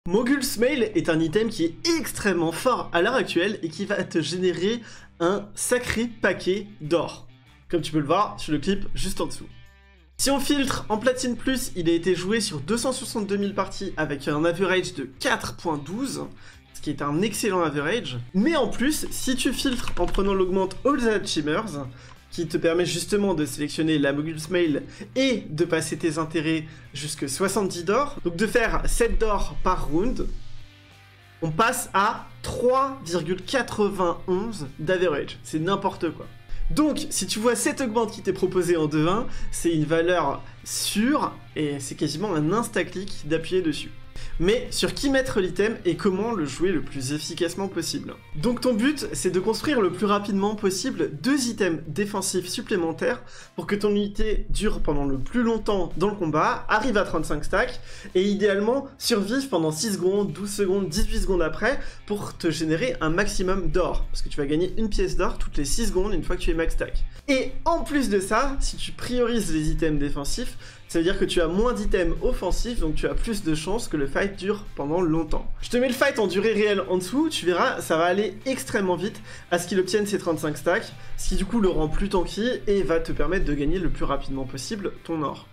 Mogul's Mail est un item qui est extrêmement fort à l'heure actuelle et qui va te générer un sacré paquet d'or. Comme tu peux le voir sur le clip juste en dessous. Si on filtre en platine plus, il a été joué sur 262 000 parties avec un average de 4.12, ce qui est un excellent average. Mais en plus, si tu filtres en prenant l'augmente All the Achievers, qui te permet justement de sélectionner la Mogul's Mail et de passer tes intérêts jusque 70 d'or, donc de faire 7 d'or par round, on passe à 3,91 d'average. C'est n'importe quoi. Donc, si tu vois cette augmente qui t'est proposée en 2-1, c'est une valeur sûre et c'est quasiment un insta-clic d'appuyer dessus. Mais sur qui mettre l'item et comment le jouer le plus efficacement possible. Donc ton but, c'est de construire le plus rapidement possible 2 items défensifs supplémentaires pour que ton unité dure pendant le plus longtemps dans le combat, arrive à 35 stacks, et idéalement survive pendant 6 secondes, 12 secondes, 18 secondes après pour te générer un maximum d'or. Parce que tu vas gagner une pièce d'or toutes les 6 secondes une fois que tu es max stack. Et en plus de ça, si tu priorises les items défensifs, ça veut dire que tu as moins d'items offensifs, donc tu as plus de chances que le fight dure pendant longtemps. Je te mets le fight en durée réelle en dessous, tu verras, ça va aller extrêmement vite à ce qu'il obtienne ses 35 stacks, ce qui du coup le rend plus tanky et va te permettre de gagner le plus rapidement possible ton or.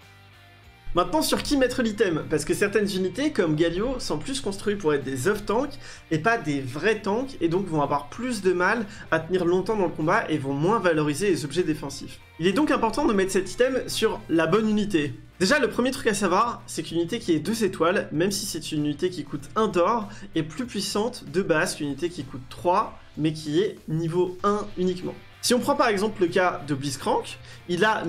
Maintenant, sur qui mettre l'item? Parce que certaines unités, comme Galio, sont plus construites pour être des off-tanks et pas des vrais tanks, et donc vont avoir plus de mal à tenir longtemps dans le combat et vont moins valoriser les objets défensifs. Il est donc important de mettre cet item sur la bonne unité. Déjà, le premier truc à savoir, c'est qu'une unité qui est 2 étoiles, même si c'est une unité qui coûte 1 d'or, est plus puissante de base qu'une unité qui coûte 3, mais qui est niveau 1 uniquement. Si on prend par exemple le cas de Blitzcrank, il a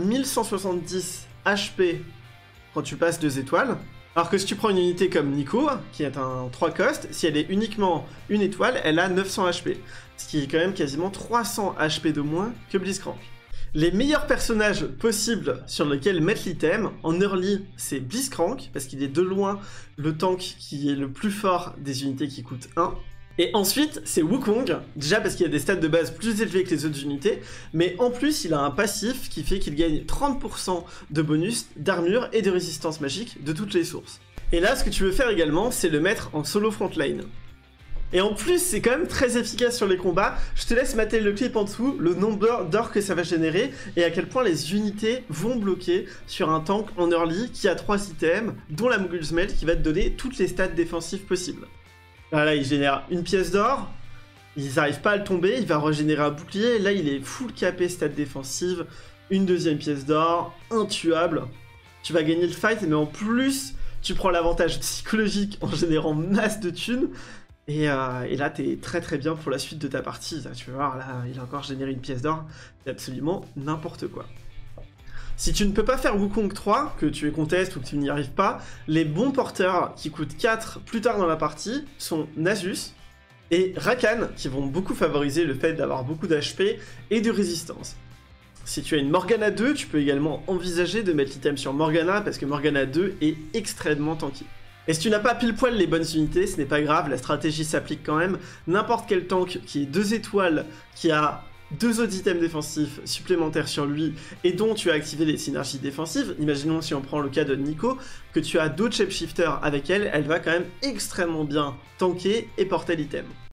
1170 HP quand tu passes 2 étoiles, alors que si tu prends une unité comme Nico, qui est un 3 cost, si elle est uniquement 1 étoile, elle a 900 HP, ce qui est quand même quasiment 300 HP de moins que Blitzcrank. Les meilleurs personnages possibles sur lesquels mettre l'item, en early, c'est Blitzcrank, parce qu'il est de loin le tank qui est le plus fort des unités qui coûtent 1. Et ensuite, c'est Wukong, déjà parce qu'il a des stats de base plus élevés que les autres unités, mais en plus, il a un passif qui fait qu'il gagne 30% de bonus d'armure et de résistance magique de toutes les sources. Et là, ce que tu veux faire également, c'est le mettre en solo frontline. Et en plus, c'est quand même très efficace sur les combats. Je te laisse mater le clip en dessous, le nombre d'or que ça va générer, et à quel point les unités vont bloquer sur un tank en early qui a 3 items, dont la Mogul's Mail qui va te donner toutes les stats défensives possibles. Là, il génère une pièce d'or, ils n'arrivent pas à le tomber, il va régénérer un bouclier, là il est full capé stats défensive, une deuxième pièce d'or, intuable. Tu vas gagner le fight, mais en plus, tu prends l'avantage psychologique en générant masse de thunes, et là t'es très très bien pour la suite de ta partie. Là, tu vas voir, là il a encore généré une pièce d'or, c'est absolument n'importe quoi. Si tu ne peux pas faire Wukong 3, que tu es contest ou que tu n'y arrives pas, les bons porteurs qui coûtent 4 plus tard dans la partie sont Nasus et Rakan, qui vont beaucoup favoriser le fait d'avoir beaucoup d'HP et de résistance. Si tu as une Morgana 2, tu peux également envisager de mettre l'item sur Morgana, parce que Morgana 2 est extrêmement tanky. Et si tu n'as pas pile poil les bonnes unités, ce n'est pas grave, la stratégie s'applique quand même. N'importe quel tank qui est 2 étoiles, qui a 2 autres items défensifs supplémentaires sur lui et dont tu as activé les synergies défensives, imaginons si on prend le cas de Nico, que tu as d'autres shapeshifters avec elle, elle va quand même extrêmement bien tanker et porter l'item.